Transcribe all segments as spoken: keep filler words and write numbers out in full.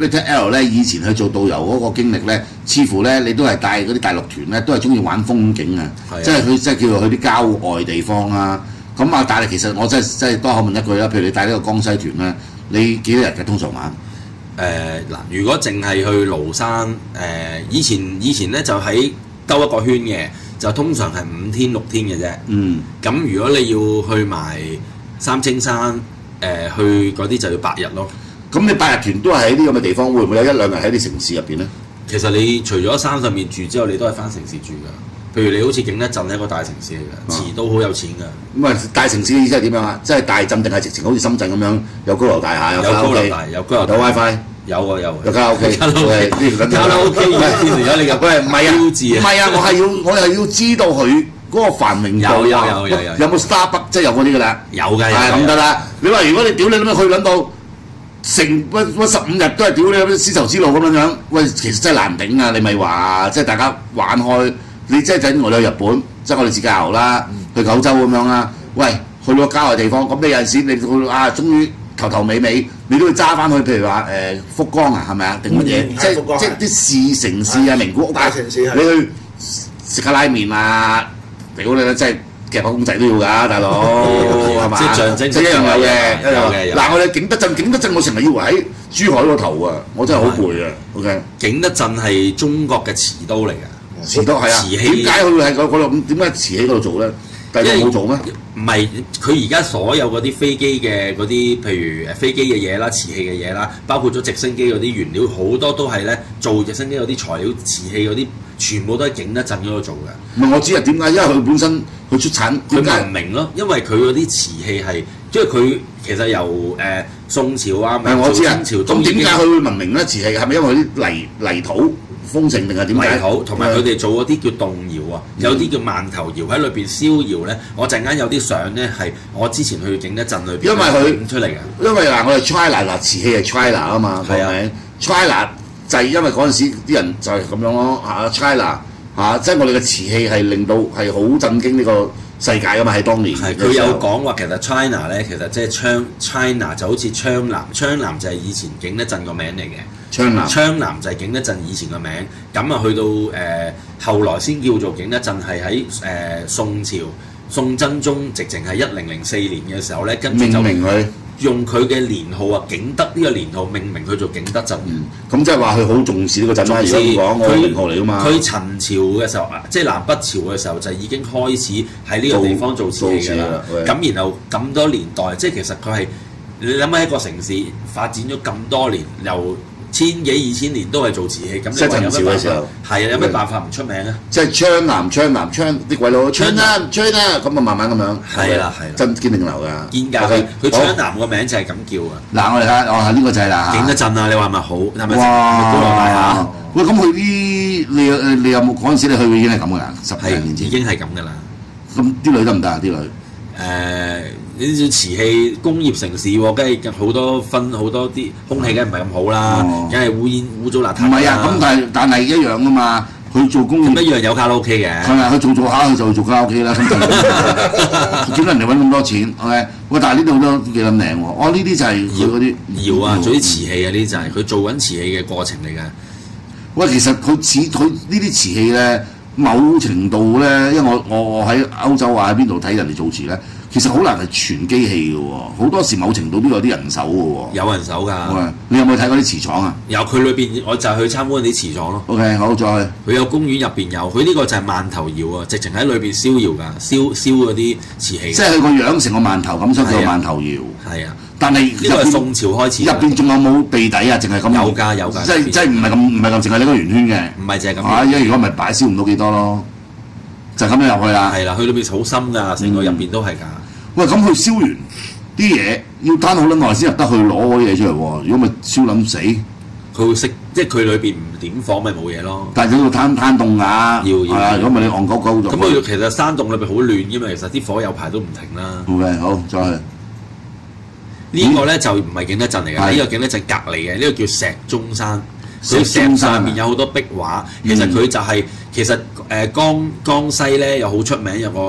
Little L 咧，以前去做導遊嗰個經歷咧，似乎咧你都係帶嗰啲大陸團咧，都係中意玩風景啊，即係佢即係叫做去啲郊外地方啊。咁啊，但係其實我真係真係多口問一句啦，譬如你帶呢個江西團咧，你幾多日嘅通常玩？ 誒嗱、呃，如果淨係去廬山，誒、呃、以前以前咧就喺兜一個圈嘅，就通常係五天六天嘅啫。嗯。咁如果你要去埋三清山，誒、呃、去嗰啲就要八日咯。 咁你八日團都係喺啲咁嘅地方，會唔會有一兩日喺啲城市入邊咧？ 其實你除咗山上面住之後，你都係翻城市住㗎。譬如你好似景德鎮係一個大城市嚟嘅，遲都好有錢㗎。 咁啊，大城市嘅意思係點樣啊？即係大鎮定係直情好似深圳咁樣有高樓大廈，有高樓大，有高樓大， 有 WiFi， 有啊有。 有卡拉 OK，卡拉 OK， 卡拉 OK 已經變成咗你嘅喂唔係啊， 標誌啊。 唔係啊，我係要我係要知道佢嗰個繁榮度。 有有有有有。 有冇 Starbucks 即係有嗰啲㗎啦？ 有㗎有。 係咁得啦。你話如果你屌你咁樣去撚到成乜乜十五日都係屌你絲綢之路咁樣樣，喂，其實真係難頂啊！你咪話即係大家玩開。你即係等我哋去日本，即係我哋自駕遊啦，去九州咁樣啦。喂，去到郊外地方，咁你有陣時你去啊，終於頭頭尾尾，你都要揸翻去，譬如話誒、呃、福岡啊，係咪啊？定乜嘢？即係即係啲市城市啊、名古屋啊，你去食下拉麵啊，屌你啦！即係夾口公仔都要㗎，大佬係嘛？ 即係象徵， 即係一樣有嘅， 一樣嘅。 嗱，我哋景德鎮，景德鎮我成日以為喺珠海嗰頭啊，我真係好攰啊。OK， 景德鎮係中國嘅瓷都嚟㗎。 慈都係啊， 慈禧點解佢會喺嗰度？咁點解慈禧嗰度做咧？第二冇做咩？ 唔係，佢而家所有嗰啲飛機嘅嗰啲，譬如誒飛機嘅嘢啦、瓷器嘅嘢啦，包括咗直升機嗰啲原料，好多都係咧做直升機嗰啲材料、瓷器嗰啲，全部都喺景德鎮嗰度做嘅。 唔係我知啊，點解？因為佢本身佢出產， 佢文明咯，因為佢嗰啲瓷器係，即係佢其實由誒、呃、宋朝啊、明朝、清朝都已經。咁點解佢會文明咧？瓷器係咪因為啲泥泥土？豐盛定係點解？ 泥土同埋佢哋做嗰啲叫動搖啊，嗯、有啲叫饅頭窯喺裏邊燒窯咧。我陣間有啲相咧係我之前去景德鎮裏邊， 因為佢影出嚟嘅。因為嗱，我哋 China 嗱瓷器係 China 啊嘛，係咪 ？China 就係因為嗰陣時啲人就係咁樣咯嚇 ，China 嚇，即係我哋嘅瓷器係令到係好震驚呢個世界噶嘛，喺當年。 係佢有講話，其實 China 咧，其實即係昌 China 就好似昌南，昌南就係以前景德鎮個名嚟嘅。 昌南， 昌南就係景德鎮以前個名，咁啊去到誒、呃、後來先叫做景德鎮，係喺誒宋朝宋真宗直情係一零零四年嘅時候咧，跟住就命名佢用佢嘅年號啊，景德呢個年號命名佢做景德鎮。 嗯，咁即係話佢好重視呢個鎮啦。如果咁講，我年號嚟噶嘛。 佢陳朝嘅時候，即係南北朝嘅時候就已經開始喺呢個地方做瓷器㗎啦。咁然後咁多年代，即係其實佢係你諗下一個城市發展咗咁多年，由千幾二千年都係做瓷器，咁你話有咩辦法？係啊，有咩辦法唔出名啊？ 即係昌南、昌南、昌啲鬼佬，昌南、昌南咁啊，慢慢咁樣。 係啦，係啦。 真堅定流㗎。 堅㗎，佢佢昌南個名就係咁叫啊。 嗱，我哋睇下，哦，呢個就係啦。 景德鎮啊，你話咪好？係咪？ 哇！ 高樓大廈。 喂，咁佢啲你誒你有冇嗰陣時你去已經係咁㗎啦？十幾年前已經係咁㗎啦。 咁啲女得唔得啊？啲女？ 誒。呢啲瓷器工業城市喎，梗係好多分好多啲空氣，梗係唔係咁好啦，梗係污煙污糟邋遢。 唔係啊，咁但係但係一樣㗎嘛，佢做工業一樣有卡拉 OK 嘅。 係咪？佢做做下佢就做卡拉 OK 啦。點解人哋揾咁多錢 ？OK， 喂，但係呢度都幾撚靚喎。哦，呢啲就係佢嗰啲窯啊，做啲瓷器啊，呢啲就係佢做緊瓷器嘅過程嚟㗎。 喂，其實佢似佢呢啲瓷器咧，某程度咧，因為我我我喺歐洲啊，喺邊度睇人哋做瓷咧。其實好難係全機器嘅喎，好多時某程度都有啲人手嘅喎。 有人手㗎。 你有冇睇過啲瓷廠啊？ 有，佢裏邊我就去參觀啲瓷廠咯。 OK， 好再。 佢有公園入邊有，佢呢個就係饅頭窯啊，直情喺裏邊燒窯㗎，燒燒嗰啲瓷器。 即係佢個樣成個饅頭咁，所以叫饅頭窯。 係啊。 但係呢個係宋朝開始。 入邊仲有冇地底啊？淨係咁。 有㗎有㗎。 即係即係唔係咁唔係咁淨係呢個圓圈嘅。 唔係淨係咁。 啊，因為如果唔係擺燒唔到幾多咯，就咁樣入去啦。 係啦，佢裏邊好深㗎，成個入邊都係㗎。 喂，咁佢燒完啲嘢要攤好撚耐先入得去攞嗰啲嘢出嚟喎，如果咪燒撚死。 佢會熄，即係佢裏邊唔點火咪冇嘢咯。 但係要攤攤凍㗎，要要。如果唔係你戇鳩鳩就。 咁佢其實山洞裏邊好亂㗎嘛，其實啲火有排都唔停啦。 OK， 好再去。 呢個咧就唔係景德鎮嚟嘅，呢個景德鎮隔離嘅，呢個叫石鐘山。佢石上面有好多壁畫，其實佢就係其實誒江江西咧又好出名有個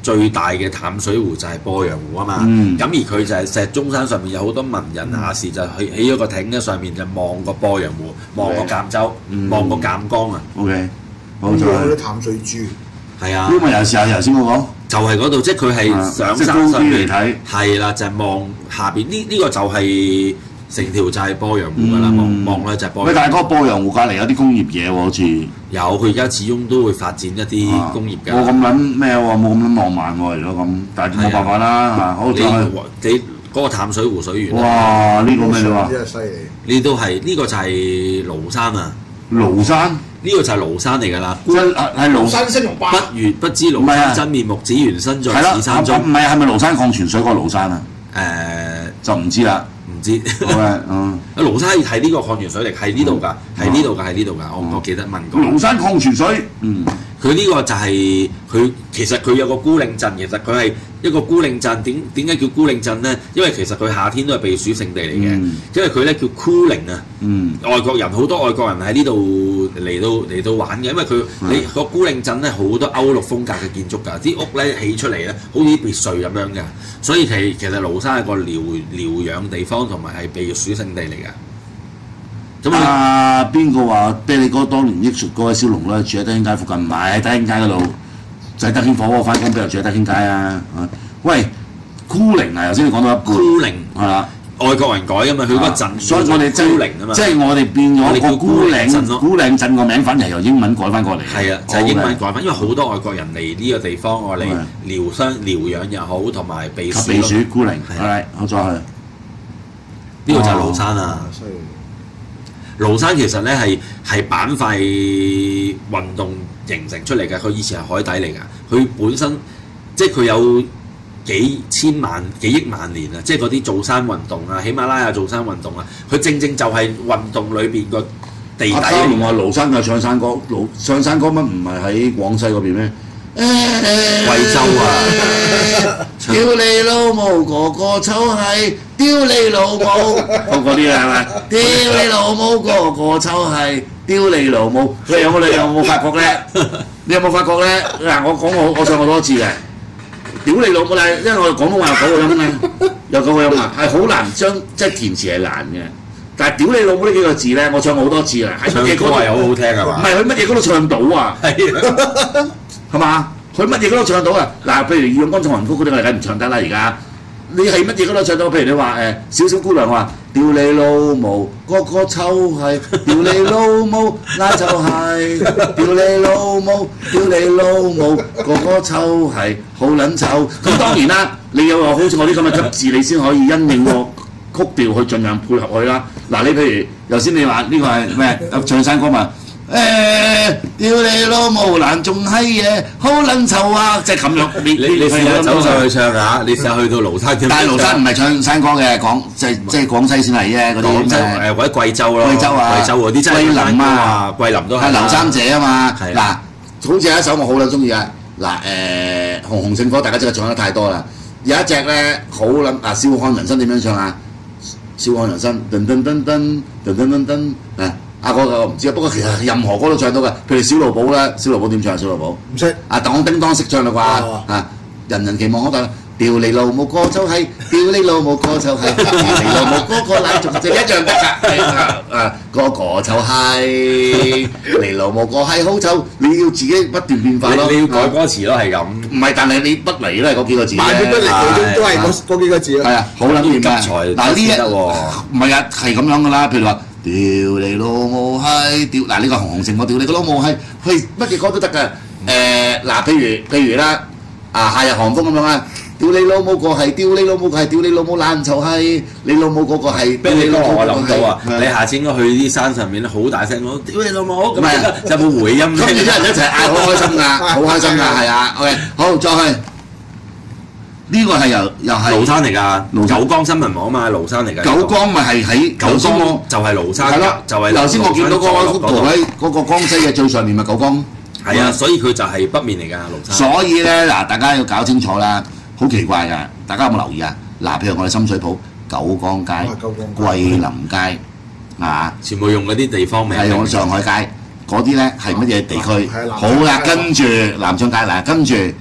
最大嘅淡水湖就係鄱陽湖啊嘛。咁、嗯、而佢就係石鐘山上面有好多文人雅士就起起咗個艇喺上面就望個鄱陽湖，望個赣州，望個赣江啊。 OK， 冇錯。 嗰啲淡水豬。 係啊。 呢個又係頭先我講。就係嗰度，即係佢係上山上面睇，係啦，就係、是、望下邊呢呢個就係、是。成條就係鄱陽湖㗎啦，望望咧就係鄱陽湖。喂，但係嗰個鄱陽湖隔離有啲工業嘢喎，好似有，佢而家始終都會發展一啲工業㗎。 冇咁撚咩喎，冇咁撚浪漫喎，如果咁，但係冇辦法啦嚇。好，再你嗰個淡水湖水源。 哇！呢個咩你話？ 真係犀利。 呢都係呢個就係廬山啊！ 廬山呢個就係廬山嚟㗎啦。 真係廬山升龍霸。 不如不知廬山真面目，只緣身在此山中。 唔係係咪廬山礦泉水嗰個廬山啊？ 誒， 就唔知啦。 唔知， 好啊，嗯， 廬山係呢個礦泉水嚟，係呢度㗎，係呢度㗎，係呢度㗎，我我記得問過。 廬山礦泉水，嗯， 佢呢個就係、是、佢其實佢有個孤嶺鎮，其實佢係一個孤嶺鎮。點點解叫孤嶺鎮咧？因為其實佢夏天都係避暑勝地嚟嘅，嗯、因為佢咧叫孤嶺啊。嗯，外國人好多外國人喺呢度嚟到嚟到玩嘅，因為佢、嗯、你個孤嶺鎮咧好多歐陸風格嘅建築㗎，啲屋咧起出嚟咧好似啲別墅咁樣嘅，所以其其實廬山係個療療養地方同埋係避暑勝地嚟㗎。 咁啊，邊個話啤梨哥當年憶述嗰位小龍咧住喺德興街附近？唔係喺德興街嗰度，就係德興火鍋翻工，邊度住喺德興街啊？喂，孤嶺啊！頭先你講到一半， 孤嶺係啦， 外國人改㗎嘛，佢嗰個鎮， 所以我哋孤嶺啊嘛，即係我哋變咗個孤嶺孤嶺鎮個名，反而由英文改翻過嚟。 係啊，就係英文改翻，因為好多外國人嚟呢個地方，我嚟療傷療養又好，同埋避暑。 避暑孤嶺，係，我再去。 呢個就係廬山啊！廬山其實咧係係板塊運動形成出嚟嘅，佢以前係海底嚟㗎，佢本身即係佢有幾千萬幾億萬年啊！即係嗰啲造山運動啊，喜馬拉雅造山運動啊，佢正正就係運動裏邊個地底。 阿當年話廬山嘅唱山歌，廬唱山歌乜唔係喺廣西嗰邊咩？ 貴州啊！ 屌你老母個個臭係，屌你老母嗰啲啊係咪？屌你老母個個臭係，屌你老母！你有冇你有冇發覺咧？你有冇發覺咧？嗱，我講我我唱過多次嘅，屌你老母啦！因為我哋廣東話有九個音嘅，有九個音啊，係好難將即係填詞係難嘅。但係屌你老母呢幾個字咧，我唱過好多次啦。喺乜嘢歌係好好聽係嘛？ 唔係佢乜嘢歌都唱到啊！係係嘛？佢乜嘢歌都唱到啊！嗱，譬如《義勇軍進行曲》嗰啲，我哋梗唔唱得啦。而家你係乜嘢歌都唱到，譬如你話誒小小姑娘話屌你老母，個個臭係，屌你老母拉就係，屌你老母，屌你老母，個個臭係，好撚臭。咁當然啦，你有話好似我啲咁嘅急字，你先可以因應個曲調去盡量配合佢啦。嗱，你譬如頭先你話呢個係咩唱山歌嘛？誒，屌你老母爛仲閪嘢，好撚臭啊！即係咁樣，你你你試下走上去唱下，你試下去到廬山。 但係廬山唔係唱山歌嘅，廣即係即係廣西先係啫，嗰啲廣州誒或者貴州咯， 貴州啊， 貴州嗰啲真係桂林啊， 桂林都係。 係劉三姐啊嘛，嗱，好似有一首我好撚中意啊，嗱誒《紅紅聖火》，大家真係唱得太多啦。有一隻咧好撚啊，笑看人生點樣唱啊？笑看人生，噔噔噔噔噔噔噔噔啊！啊嗰個我唔知啊，不過其實任何歌都唱到嘅，譬如小露寶啦，小露寶點唱啊？小露寶唔識啊，當叮當識唱啦啩啊！人人期望可得，屌你老母個就係，屌你老母個就係，屌你老母嗰個奶仲就一樣得㗎啊！嗰個就係你老母個係好臭，你要自己不斷變化咯。 你要改歌詞咯，係咁。 唔係，但係你不嚟都係嗰幾個字。 萬變不離其中都係嗰嗰幾個字啦。 係啊，好撚掂㗎。嗱呢一唔係啊，係咁樣㗎啦。譬如話。屌你老母閪！屌嗱呢個紅紅聖我屌你個老母閪，佢乜嘢歌都得㗎。誒嗱，譬如譬如啦，啊夏日寒風咁樣啊，屌你老母個係，屌你老母個係，屌你老母爛臭閪，你老母嗰個係。 俾你老母我諗到啊！你下次應該去啲山上面好大聲講，屌你老母咁啊！有冇回音？ 跟住啲人一齊嗌，好開心㗎，好開心㗎，係啊。OK，好再去。呢個係又又係廬山嚟㗎，九江新聞網啊嘛，廬山嚟㗎。 九江咪係喺九江就係廬山，係咯，就係。 頭先我見到嗰個幅圖喺嗰個江西嘅最上面咪九江。 係啊，所以佢就係北面嚟㗎，廬山。 所以咧嗱，大家要搞清楚啦，好奇怪㗎，大家有冇留意啊？嗱，譬如我哋深水埗九江街、桂林街啊， 全部用嗰啲地方名。係用上海街嗰啲咧係乜嘢地區？好啦，跟住南昌街嗱，跟住。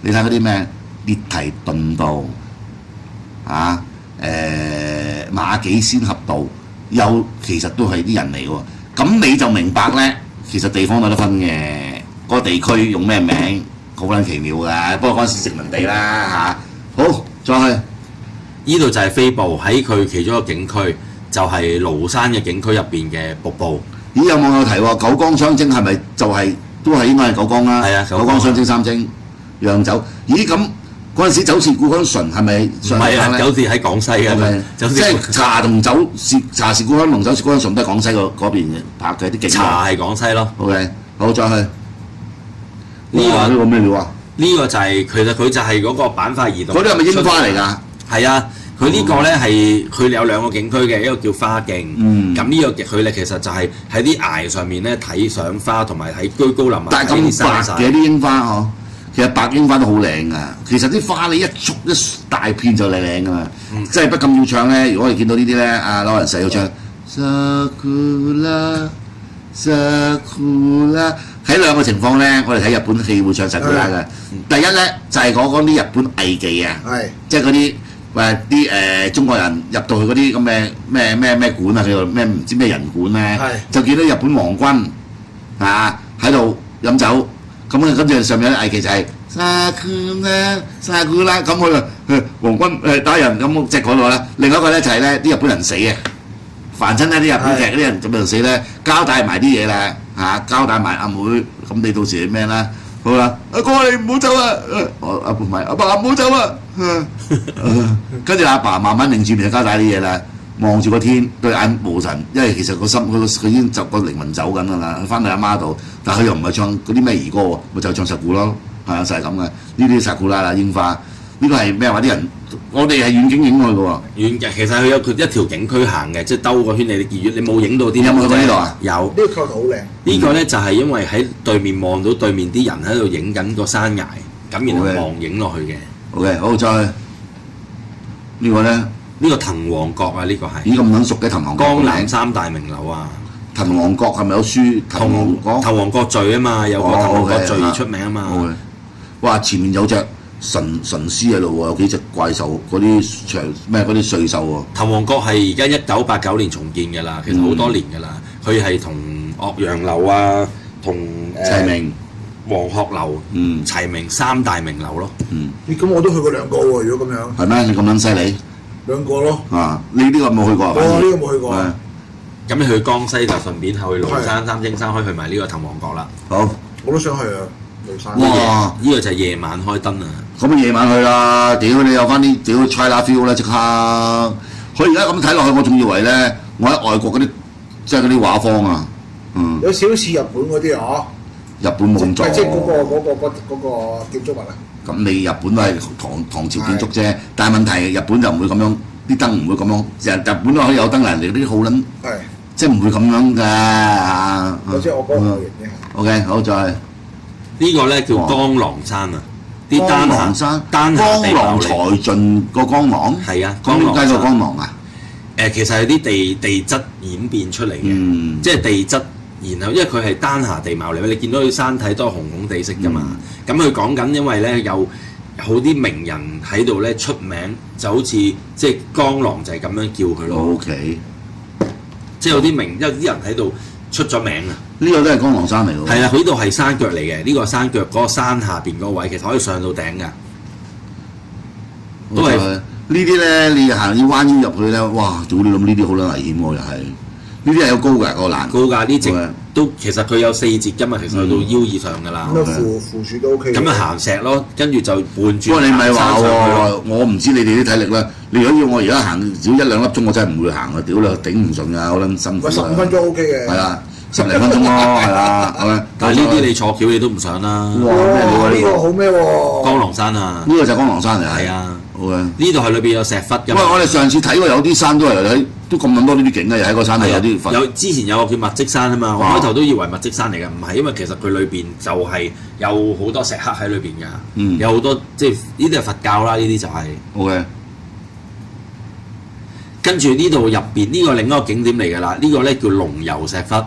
你睇嗰啲咩列提頓道啊，誒、馬己仙峽道，又其實都係啲人嚟喎。咁你就明白咧，其實地方有得分嘅，嗰、個地區用咩名好撚奇妙㗎。不過嗰陣時殖民地啦嚇、好，再去呢度就係飛瀑，喺佢其中一個景區，就係、廬山嘅景區入邊嘅瀑布。 咦，有網友提喎，九江雙蒸係咪就係、都係應該係九江啦？ 係啊， 九江雙蒸三蒸釀酒。咦，咁嗰陣時酒肆故鄉醇係咪？ 唔係啊，酒肆喺廣西嘅， 即係茶同酒肆茶是故鄉濃，酒是故鄉醇都係廣西嗰嗰邊嘅拍嘅啲景。 茶係廣西咯。 OK，好再去。 呢、這個呢個咩料啊？ 呢個就係、是、其實佢就係嗰個板塊移動。 嗰啲係咪櫻花嚟㗎？ 係啊。佢呢個咧係佢有兩個景區嘅，一個叫花徑。嗯。咁呢個佢咧其實就係喺啲崖上面咧睇賞花，同埋喺居高臨下但係咁白嘅啲櫻花嗬，其實白櫻花都好靚㗎。其實啲花你一捉一大片就靚靚㗎嘛。嗯、即係不禁要唱咧，如果我哋見到呢啲咧，阿老人成日要唱。Sakura Sakura 喺兩個情況咧，我哋睇日本戲會唱 Sakura 嘅。第一咧就係講嗰啲日本藝妓啊，即係嗰啲。誒啲誒中國人入到去嗰啲咁嘅咩咩咩館啊，叫做咩唔知咩人館咧，就見到日本皇軍啊喺度飲酒，咁啊跟住上面啲藝妓就係沙庫啦沙庫啦，咁佢就皇軍誒打人咁即係嗰度啦。另外一個咧就係咧啲日本人死嘅，凡親咧啲日本劇嗰啲人咁樣死咧，交代埋啲嘢啦嚇，交代埋阿妹，咁你到時係咩啦？好啦，阿哥你唔好走啊！我阿唔係阿爸唔好走啊！跟住阿爸慢慢擰住面就交代啲嘢啦，望住個天對眼無神，因為其實個心佢佢已經就個靈魂走緊㗎啦，翻到阿媽度，但係佢又唔係唱嗰啲咩兒歌喎，咪就唱實鼓咯，係啊，就係咁嘅。呢啲實鼓啦啦櫻花，呢個係咩話啲人？我哋係遠景影去嘅喎。遠景其實佢有佢一條景區行嘅，即係兜個圈你哋見你冇影到啲。 有冇去過呢度啊？ 有。 呢個構圖好靚。 呢個咧就係因為喺對面望到對面啲人喺度影緊個山崖，咁然後望影落去嘅。 OK，好再呢個咧， 呢個滕王閣啊，呢個係。咦咁撚熟嘅滕王閣。 江南三大名樓啊。 滕王閣係咪有書？滕王閣。 滕王閣序啊嘛，有個滕王閣序而出名啊嘛。 哇！前面有隻神神獅喺度喎，有幾隻怪獸，嗰啲長咩嗰啲歲獸喎。 滕王閣係而家一九八九年重建嘅啦，其實好多年嘅啦。佢係同岳陽樓啊，同齊名、 黃鶴樓、嗯齊名三大名樓咯。 嗯。咦？咁我都去過兩個喎，如果咁樣。 係咩？你咁撚犀利？ 兩個咯。啊！ 你呢個冇去過啊？ 我呢個冇去過。 咁你去江西就順便去廬山三清山，可以去埋呢個滕王閣啦。 好， 我都想去啊！廬山。 哇！呢個就係夜晚開燈啊！ 咁夜晚去啦，屌你有翻啲屌 China feel 啦，即刻！佢而家咁睇落去，我仲以為咧，我喺外國嗰啲即係嗰啲畫坊啊，嗯。 有少少似日本嗰啲啊！ 日本冇咁做。 即係嗰個嗰個嗰嗰個建築物啊！ 咁你日本都係唐唐朝建築啫，但係問題日本就唔會咁樣，啲燈唔會咁樣。日日本都可以有燈，人哋嗰啲好撚，即係唔會咁樣㗎嚇。 即係我嗰個型嘅。 OK，好再。 呢個咧叫江郎山啊！啲江郎山， 丹霞地貌嚟。 江郎才盡個江郎。 係啊， 江郎山。點解個江郎啊？ 誒，其實係啲地地質演變出嚟嘅， 嗯、 即係地質。然後因為佢係丹霞地貌嚟，你見到佢山體都係紅紅地色㗎嘛。咁佢講緊，因為咧有好啲名人喺度咧出名，就好似即係江郎就係咁樣叫佢咯。 O K， 即係有啲名，有啲人喺度出咗名啊！ 呢個都係江郎山嚟喎。 係啊，佢呢度係山腳嚟嘅，呢、這個山腳嗰、那個山下邊嗰位其實可以上到頂㗎。 都係呢啲咧，你行要彎腰入去咧，哇！早啲諗呢啲好撚危險喎，又係。呢啲係有高㗎，個欄高㗎，呢直都其實佢有四節㗎嘛，其實去到腰以上㗎啦。 咁啊扶扶樹都 OK。 咁啊行石咯，跟住就伴住。 不過你咪話喎，我唔知你哋啲體力啦。你如果要我而家行少一兩粒鐘，我真係唔會行啊！屌你，頂唔順㗎，好撚辛苦。 十五分鐘 OK 嘅。 係啦，十零分鐘咯，係啦，係咪？ 但係呢啲你坐轎你都唔上啦。 哇！呢個好咩喎？ 江郎山啊！ 呢個就係江郎山嚟。 係啊。 好嘅。 呢度係裏邊有石窟㗎。 喂，我哋上次睇過有啲山都係喺。都咁撚多呢啲景嘅，又喺個山度有啲。 有之前有個叫墨積山啊嘛，我開頭都以為墨積山嚟嘅，唔係，因為其實佢裏邊就係有好多石刻喺裏邊㗎，嗯、有好多即係呢啲係佛教啦，呢啲就係、是。OK。跟住呢度入邊呢個另一個景點嚟㗎啦，呢、這個咧叫龍遊石窟。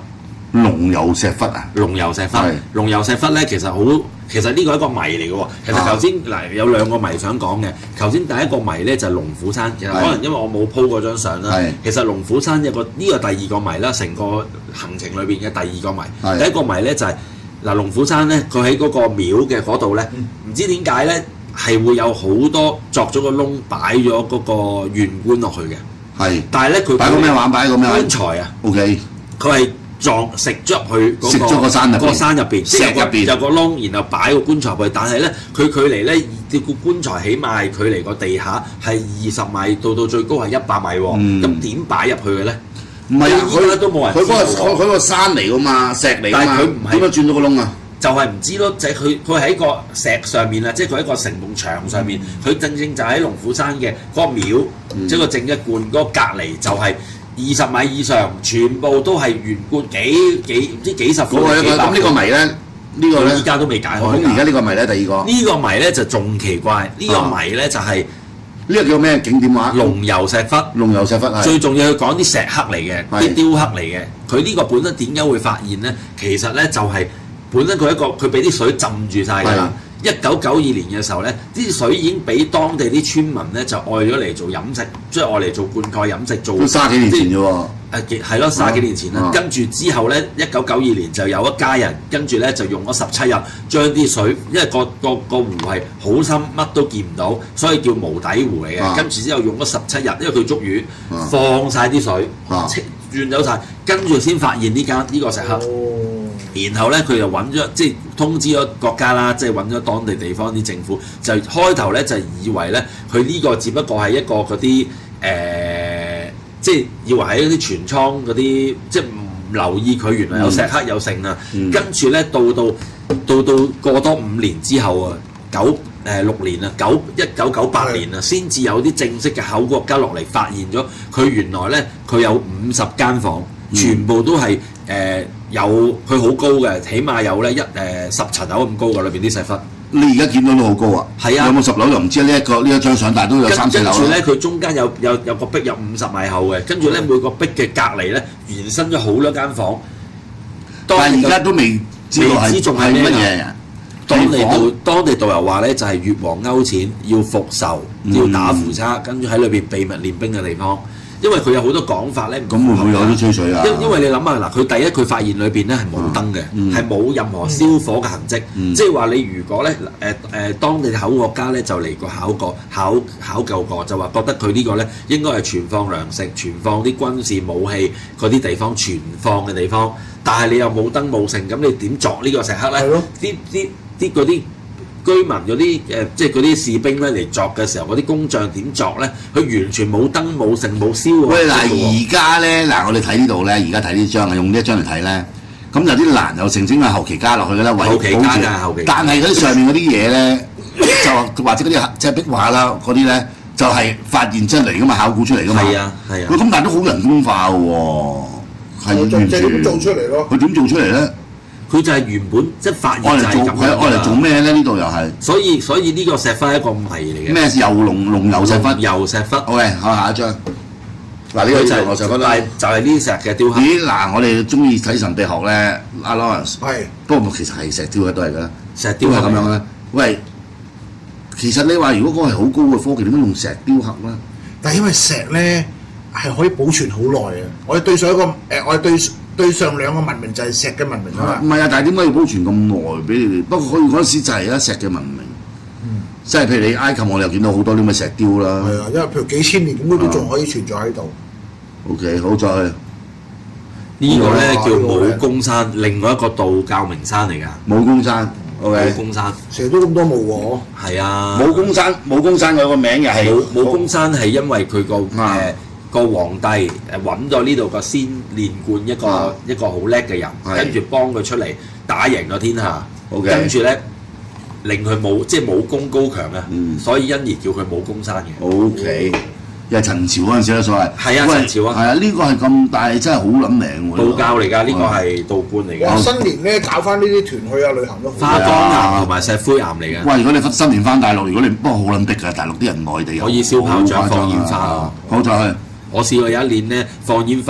龍游石窟啊， 龍游石窟，龍游石窟咧其實好，其實呢個係一個謎嚟嘅喎。其實頭先嗱有兩個謎想講嘅，頭先第一個謎咧就係龍虎山，其實可能因為我冇 po 嗰張相啦。其實龍虎山有個呢個第二個謎啦，成個行程裏邊嘅第二個謎。第一個謎咧就係嗱龍虎山咧，佢喺嗰個廟嘅嗰度咧，唔知點解咧係會有好多鑿咗個窿，擺咗嗰個玄棺落去嘅。係，但係咧佢擺個咩玩？擺個咩棺材啊 ？OK， 佢係撞食咗入去嗰、嗰個個山入個山入邊，石入邊有個窿，然後擺個棺材入去。但係咧，佢距離咧個棺材起碼係距離個地下係二十米，到到最高係一百米喎。咁點擺入去嘅咧？唔係啊，佢都冇人知。佢嗰個佢個山嚟噶嘛，石嚟㗎嘛，佢唔係點解轉咗個窿啊？就係唔知咯，就係佢佢喺個石上面啊，即係佢喺個城門牆上面，佢、嗯、正正就喺龍虎山嘅嗰個廟，嗯、即係個正一觀嗰個隔離就係二十米以上，全部都係玄棺，幾幾唔知幾十個。咁呢個謎咧，呢、呢個咧依家都未解開。咁而家呢個謎咧，第二個呢個謎咧就仲奇怪，呢、呢個謎咧就係、是。呢個叫咩景點話？龍游石窟，龍游石窟係最重要，佢講啲石刻嚟嘅，啲雕刻嚟嘅。佢呢個本身點解會發現咧？其實咧就係、是、本身佢一個佢俾啲水浸住晒㗎啦。一九九二年嘅時候咧，啲水已經俾當地啲村民咧就愛咗嚟做飲食，即係愛嚟做灌溉飲食做。都卅幾年前啫喎。誒係咯，卅幾年前啦。啊、跟住之後咧，一九九二年就有一家人，跟住咧就用咗十七日將啲水，因為個個個湖係好深，乜都見唔到，所以叫無底湖嚟嘅。啊、跟住之後用咗十七日，因為佢捉魚，啊、放晒啲水，啊、轉走晒，跟住先發現呢間呢個石刻。哦、然後咧，佢就揾咗，即係通知咗國家啦，即係揾咗當地地方啲政府，就開頭咧就以為咧，佢呢個只不過係一個嗰啲誒，即係以為係一啲全倉嗰啲，即係唔留意佢原來有石刻有剩啊。嗯、跟住咧，到到到到過多五年之後啊，九誒六年啊，九一九九八年啊，先至有啲正式嘅考古學家落嚟發現咗，佢原來咧佢有五十間房，全部都係誒。呃有佢好高嘅，起碼有咧一誒、呃、十層樓咁高嘅裏邊啲石窟。你而家見到都好高啊！係啊，有冇十樓又唔知呢一個呢一張相，但係都有三四樓。跟住咧，佢中間有有有個壁有五十米厚嘅，跟住咧每個壁嘅隔離咧延伸咗好多間房。但係而家都未知道係係乜嘢啊？當地導當地導遊話咧，就係、是、越王勾踐要復仇，嗯、要打扶差，跟住喺裏邊秘密練兵嘅地方。因為佢有好多講法咧，咁會唔會有啲吹水啊？因因為你諗下嗱，佢第一佢發現裏邊咧係冇燈嘅，係冇、嗯、任何燒火嘅痕跡，嗯、即係話你如果咧誒誒當地嘅考古學家咧就嚟過考過考考究過，就話覺得佢呢個咧應該係存放糧食、存放啲軍事武器嗰啲地方存放嘅地方，但係你又冇燈冇剩，咁你點鑿呢個石刻咧？啲啲啲嗰啲。居民嗰啲誒，即係嗰啲士兵咧嚟鑿嘅時候，嗰啲工匠點鑿咧？佢完全冇燈冇剩冇燒喎。喂，嗱，而家咧，嗱，我哋睇呢度咧，而家睇呢張啊，用呢一張嚟睇咧，咁有啲欄又成整係後期加落去嘅啦，後期加㗎，後期。但係嗰啲上面嗰啲嘢咧，就或者嗰啲即係壁畫啦，嗰啲咧就係發現出嚟噶嘛，考古出嚟噶嘛。係啊，係啊。喂，咁但係都好人工化喎，係完全。點做出嚟咯？佢點做出嚟咧？佢就係原本即係發現就係咁樣㗎。愛嚟做咩咧？呢度又係。所以所以呢個石窟係一個謎嚟嘅。咩遊龍龍遊石窟？遊石窟。好嘅，好下一張。嗱，呢個就係我就覺得就係呢啲石嘅雕刻。咦？嗱，我哋中意睇神秘學咧，阿 Lawrence。係。不過其實係石雕嘅都係㗎。石雕係咁樣咧。喂，其實你話如果嗰個係好高嘅科技，點解用石雕刻咧？但係因為石咧係可以保存好耐嘅。我哋對上一個誒，我哋對。對上兩個文明就係石嘅文明啊嘛，唔係啊，但係點解要保存咁耐俾你哋？不過佢嗰陣時就係一石嘅文明，嗯，即係譬如你埃及，我哋又見到好多啲咁嘅石雕啦。係啊，因為譬如幾千年咁都仲可以存在喺度。OK，好再去呢個咧叫武功山，另外一個道教名山嚟㗎。武功山 ，OK。武功山成日都咁多墓喎。係啊。武功山，武功山佢個名又係武武功山係因為佢個誒。個皇帝誒揾咗呢度個先練貫一個、啊、一個好叻嘅人，跟住幫佢出嚟打贏咗天下，跟住咧令佢武即係武功高強啊，嗯、所以因而叫佢武功山嘅。O K，又係陳朝嗰陣時啦，所謂係啊，陳朝啊，係啊，呢、呢個係咁大，真係好撚名喎。道教嚟㗎，呢個係道觀嚟㗎。新年咧搞翻呢啲團去啊旅行都好。花崗岩同埋石灰岩嚟嘅。喂，如果你新年翻大陸，如果你不過好撚逼㗎，大陸啲人內地可以燒炮仗、放煙花啊，好再去。我試過有一年咧放煙花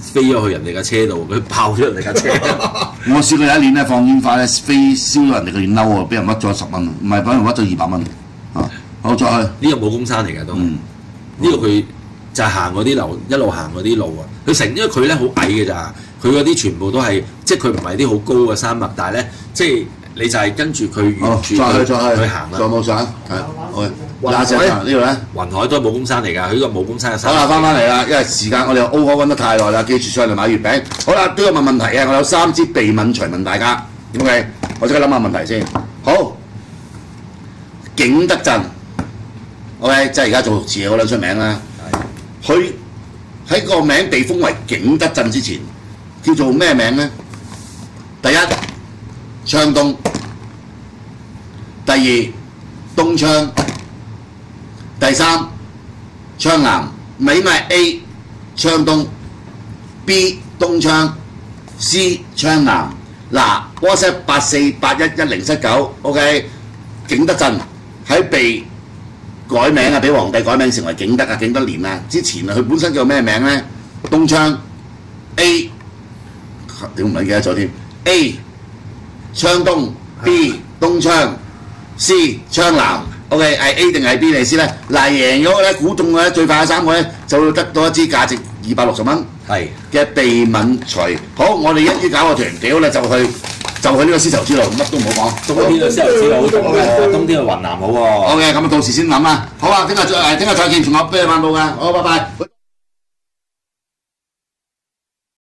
飛咗去人哋架車度，佢爆咗人哋架車。 我試過有一年咧放煙花咧飛燒咗人哋個件褸啊，俾人屈咗十蚊，唔係俾人屈咗二百蚊啊！好再去呢個武功山嚟㗎都，呢、嗯、個佢就係行嗰啲路，一路行嗰啲路啊。佢成因為佢咧好矮嘅咋，佢嗰啲全部都係即係佢唔係啲好高嘅山脈，但係咧即係你就係跟住佢沿住再去再去去行啦。 仲有冇相？係，好。廿隻呢度咧， 雲海都係武功山嚟㗎，佢呢個武功山嘅山。 好啦，翻返嚟啦，因為時間我哋 O 哥揾得太耐啦，記住上嚟買月餅。好啦，都要問問題嘅，我有三支避敏錘問大家。OK， 我即刻諗下問題先。好，景德鎮 ，OK， 即係而家做瓷器好撚出名啦。佢喺個名被封為景德鎮之前，叫做咩名咧？第一，昌東；第二，東昌。第三，昌南，咪咪 A 昌東 ，B 東昌 ，C 昌南。嗱 ，WhatsApp 八四八一一零七九 ，OK， 景德鎮喺被改名啊，俾皇帝改名成為景德啊、景德年啊，之前啊，佢本身叫咩名咧？東昌 A， 點唔係記得咗添 ？A 昌東 ，B 東昌 ，C 昌南。OK， 係 A 定係 B 嚟先咧？嗱，贏咗咧，估中嘅咧，最快嘅三個咧，就會得到一支價值二百六十蚊嘅避敏錘。好，我哋一於搞個團，屌咧就去就去呢個絲綢之路，乜都唔好講。 冬天嘅絲綢之路好凍喎，冬天去雲南好喎。 OK，咁啊到時先諗啦。好啊，聽日再聽日再見，仲有啤飯煲㗎。好，拜拜。